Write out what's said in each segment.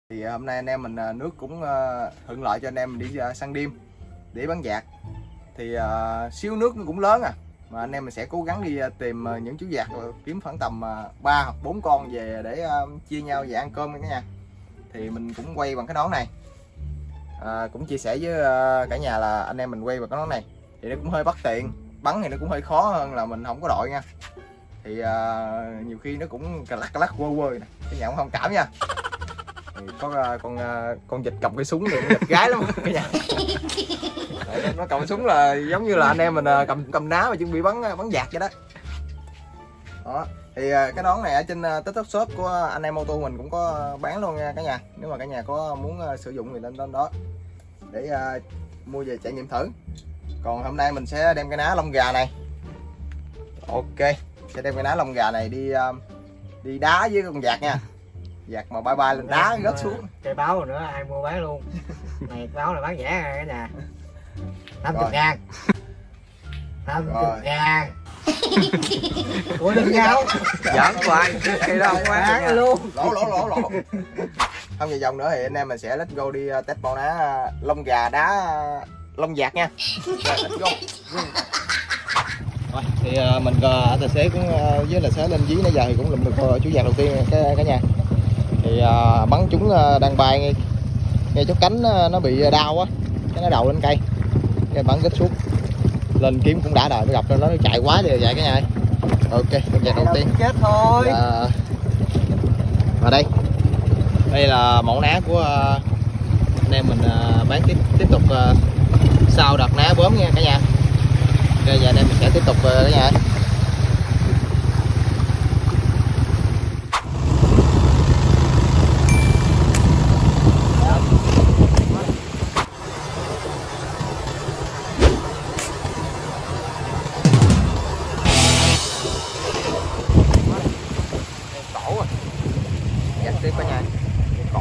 Thì hôm nay anh em mình nước cũng thuận lợi cho anh em mình đi săn đêm để bắn dạt. Thì xíu nước nó cũng lớn mà anh em mình sẽ cố gắng đi tìm những chú dạt, kiếm khoảng tầm 3 hoặc 4 con về để chia nhau về ăn cơm cả nhà. Thì mình cũng quay bằng cái nón này, cũng chia sẻ với cả nhà là anh em mình quay bằng cái nón này thì nó cũng hơi bất tiện, bắn thì nó cũng hơi khó hơn là mình không có đội nha. Thì nhiều khi nó cũng cà lắc quơ quơ nè, cái nhà cũng thông cảm nha. Thì có con vịt cầm cái súng thì nó vịt gái lắm cả nhà. Nó cầm súng là giống như là anh em mình cầm ná và chuẩn bị bắn dạt vậy đó. Đó. Thì cái nón này ở trên TikTok Shop của anh em ô tô mình cũng có bán luôn nha cả nhà. Nếu mà cả nhà có muốn sử dụng thì lên đó để mua về trải nghiệm thử. Còn hôm nay mình sẽ đem cái ná lông gà này. Ok, sẽ đem cái ná lông gà này đi đá với con vạc nha. Vạc mà bay lên đá rớt xuống. Cây báo rồi nữa ai mua bán luôn. Này báo là bán rẻ rồi cả nhà. 50.000. 50.000. Ủa đừng nhau. Giỡn hoài. Cây đó không bán luôn. Lỗ. Không về vòng nữa thì anh em mình sẽ let's go đi test bao ná lông gà đá lông vạc nha. Let's go. Rồi, thì mình tài xế cũng với là sẽ lên dí nãy giờ thì cũng lụm được chú vạc đầu tiên cả nhà. Thì bắn chúng đang bay ngay chỗ cánh nó bị đau á, cái nó đầu lên cây, cái bắn kết suốt lên kiếm cũng đã đời mới gặp nó chạy quá thì vậy cả nhà. Ok, con vạc đầu tiên chết thôi. Và đây là mẫu ná của anh em mình bán tiếp tục sau đợt ná bướm nha cả nhà. Bây giờ anh em mình sẽ tiếp tục cả nhà. Tiếp cả nhà, cổ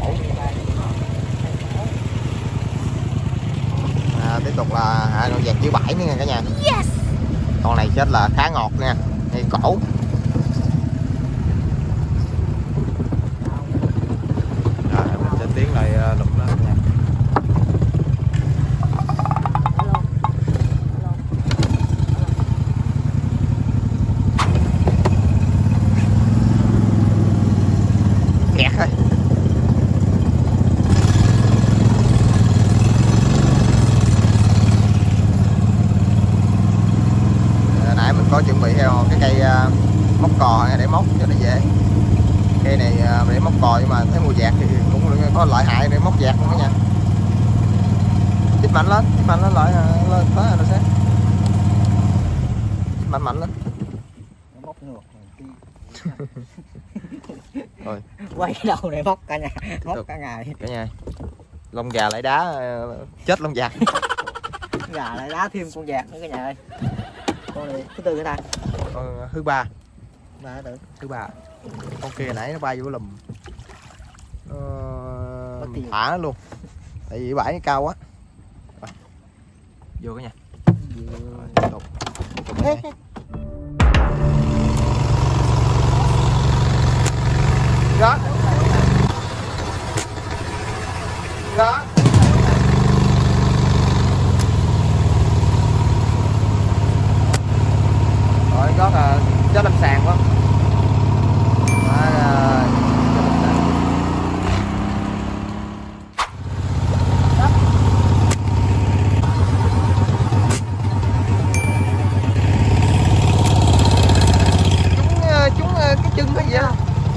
tiếp tục là con vạc chữ 7 nữa nha cả nhà. Yes. Con này chết là khá ngọt nha, ngay cổ. Rồi mình sẽ tiến lại lục nó nha. Kẹt thôi. Nãy mình có chuẩn bị theo cái cây móc cò để móc cho nó dễ. Cây này để móc cò nhưng mà thấy mùa vạc thì cũng có lợi hại để móc vạc luôn đó nha. Chích mạnh lên lợi lên tới rồi nó sẽ chích mạnh lên. Móc ngược Rồi quay cái đầu này móc cả nhà, móc cả ngày cả nhà. Lông gà lại đá chết lông vạc. gà lại đá thêm con vạc nữa cả nhà ơi. Con này thứ tư cái ta. Con thứ ba. Thứ ba. Con kia nãy nó bay vô lùm. Thả nó luôn. Tại vì bãi nó cao quá. Rồi. Vô cả nhà. Rồi, tiếp tục. Đó. Đó. Rồi có chết lâm sàng quá. Chúng cái chân hay gì á.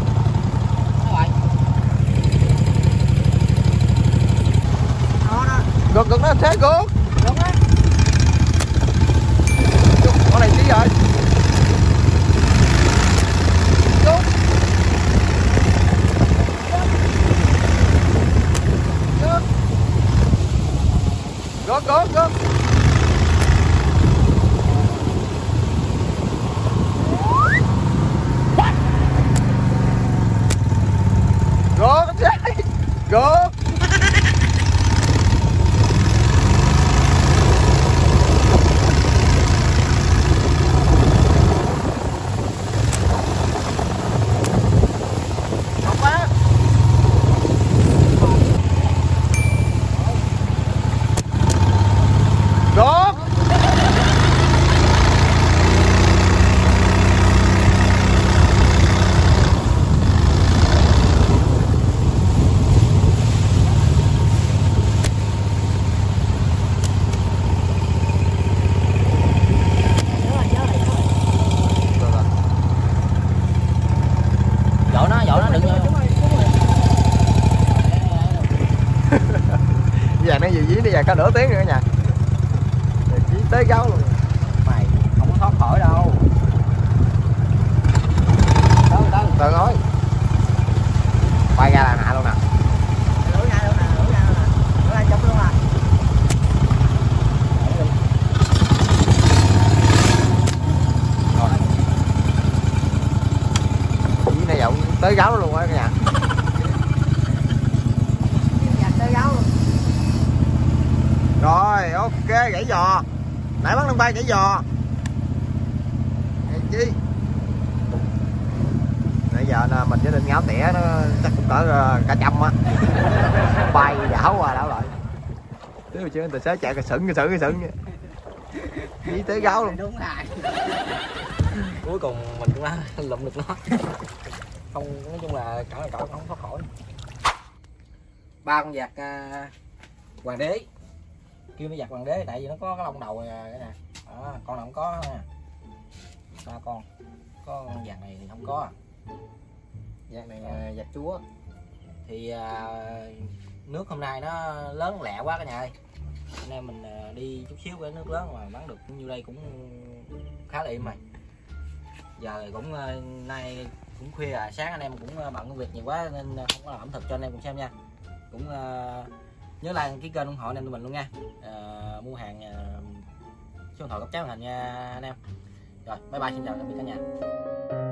Gật nó thế gớt. Con này tí rồi. Gớt. Gớt. nhiều dí đi giờ có nửa tiếng nữa nha. Dí tới gấu luôn. Mày không có thoát khỏi đâu. Tao nói quay ra là hạ luôn nè. Lưỡi ra luôn nè, lưỡi ra luôn nè. Lưỡi ra chụp luôn à. Dí này rộng tới gấu luôn á cả nhà. Tới gấu luôn. Rồi ok, gãy giò. Nãy bắn lên bay gãy giò. Chi nãy giờ nè, mình chỉ định ngáo tỉa nó chắc cũng cỡ cả trăm á. Bay đảo qua đảo lại chứ chứ tài xế chạy cái sững đi tới gấu luôn. Đúng rồi. Cuối cùng mình cũng đã lụm được nó. Không, nói chung là cỡ không thoát khỏi. 3 con vạc hoàng đế. Kêu nó vạc hoàng đế tại vì nó có cái lông đầu cái nè. Con nào không có nè. 3 con. Có con vạc này thì không có. Vạc này vạc chúa. Thì nước hôm nay nó lớn lẹ quá cả nhà ơi. Nên mình đi chút xíu cái nước lớn mà bắn được như đây cũng khá là im rồi. Giờ cũng nay cũng khuya à, sáng anh em cũng bận công việc nhiều quá nên không có làm ẩm thực cho anh em cùng xem nha. Cũng nhớ like cái kênh ủng hộ anh em tụi mình luôn nha. Mua hàng số điện thoại cấp chat màn hình nha anh em. Rồi bye bye, xin chào tạm biệt cả nhà.